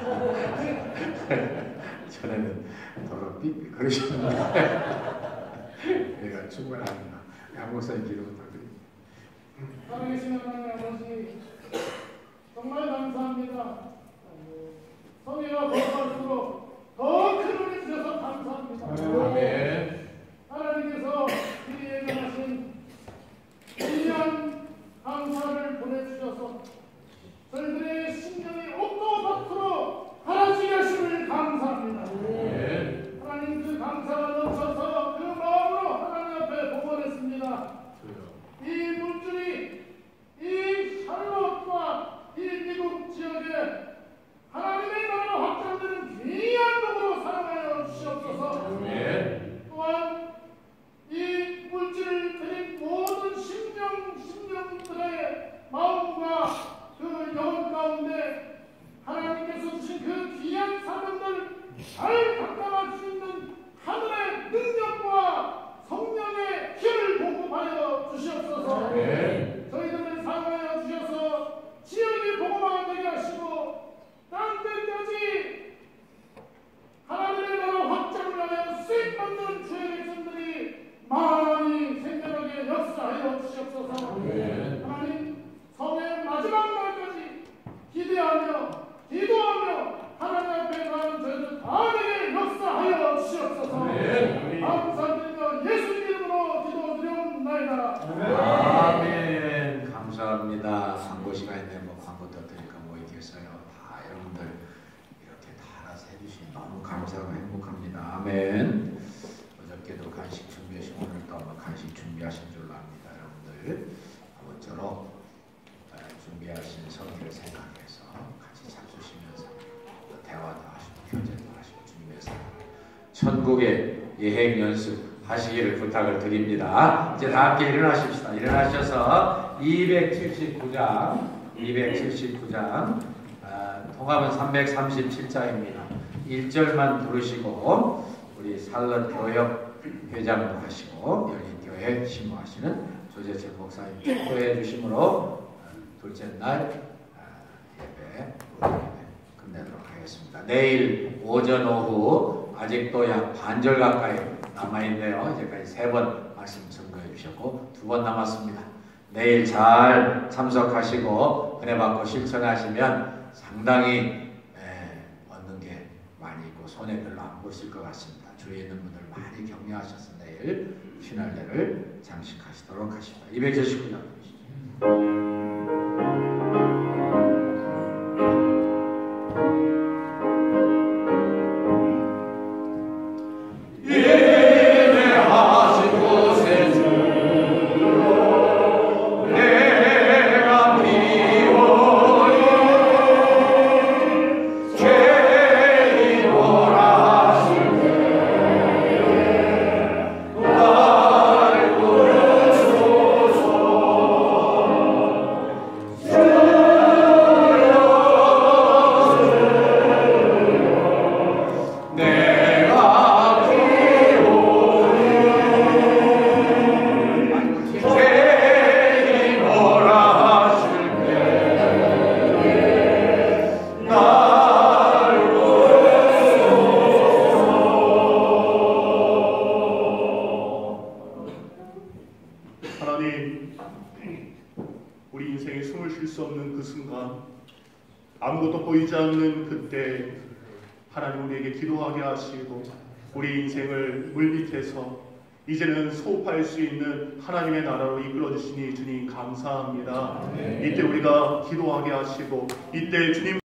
전에는 더러 삑삑 그러셨는데 내가 충분합니다. 양목사님 기도 부탁드립니다. 살아계신 하나님 아버지, 정말 감사합니다. 성회가 거듭할수록 더 큰 은혜 주셔서 감사합니다. 아멘. 하나님께서 미리 예정하신 1년 감사를 보내주셔서 저희들의 심령이 옷도 밖으로 갈아지게 하심을 감사합니다. 아멘. 하나님, 그 감사가 넘쳐서 그 마음으로 하나님 앞에 복원했습니다. 이 물줄이 이 샬롯과 이 미국 지역에 하나님의 나라 확장되는 귀한 복으로 사용하여 주시옵소서. 또한 이 물질을 드린 모든 심령들의 마음과 그 영혼 가운데 하나님께서 주신 그 귀한 사명들 잘 감당할 수 있는 하늘의 능력과 성령의 힘을 공급하여 주시옵소서. 저희들을 사용하여 주셔서 지역이 복음화가 되게 하시고 땅끝까지 하나님의 나라 확장을 위하여 수익받는 주의 백성들이 많이 생겨나게 역사하여 주시옵소서. 하나님, 성의 마지막 날까지 기대하며 기도하며 하나님 앞에 가는 저희들 다에게 역사하여 주시옵소서. 감사드리며 예수님 이름으로 기도드리옵나이다. 아멘. 감사합니다. 광고 시간인데 뭐 광고 더 드릴까 뭐 있겠어요. 다 여러분들 이렇게 다 알아서 해주시니 너무 감사하고 행복합니다. 아멘. 어저께도 간식 준비하신 오늘도 아마 간식 준비하신 줄로 압니다. 여러분들 아무쪼록 준비하신 성의를 생각해서 같이 잡수시면서 대화도 하시고 교제도 하시고 준비해서 천국의 여행 연습 하시기를 부탁을 드립니다. 이제 다 함께 일어나십시다. 일어나셔서 279장 통합은 337장입니다. 1절만 부르시고 우리 샬롯 교역 회장도 하시고 열린교회 심호하시는 조재철 목사님 축도해 주심으로 둘째 날 예배 끝내도록 하겠습니다. 내일 오전 오후 아직도 약 반절 가까이 남아있네요. 이제까지 3번 말씀 증거해 주셨고 2번 남았습니다. 내일 잘 참석하시고 은혜 받고 실천하시면 상당히 얻는 게 많이 있고 손해 별로 안 보실 것 같습니다. 주위에 있는 분들 많이 격려하셔서 내일 피날레를 장식하시도록 하십니다. 279장 보시죠. 우리 인생에 숨을 쉴 수 없는 그 순간, 아무것도 보이지 않는 그때 하나님 우리에게 기도하게 하시고 우리 인생을 물밑에서 이제는 소업할 수 있는 하나님의 나라로 이끌어 주시니 주님 감사합니다. 이때 우리가 기도하게 하시고 이때 주님